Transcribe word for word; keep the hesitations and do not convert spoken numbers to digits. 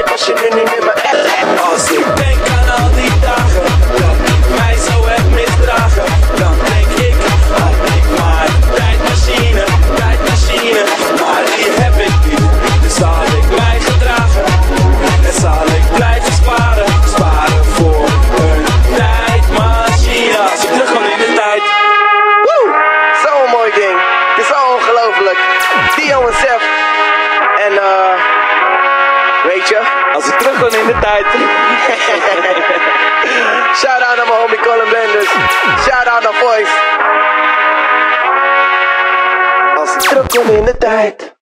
was je nu niet meer mijn ex. Als ik denk aan al die dagen dat ik mij zo heb misdragen, dan denk ik, had ik maar een tijdmachine, tijdmachine. Maar die heb ik niet, dus zal ik mij gedragen. En zal ik blijven sparen, sparen voor een tijdmachine. Als ik terug kan in de tijd. Woe! Zo'n mooi ding. Het is zo ongelooflijk. Dio en Sef. En eh... weet je? Als ik terug kan in de tijd. Shout out naar mijn homie Colin Benders. Shout out naar Voice. Als ik terug kom in de tijd.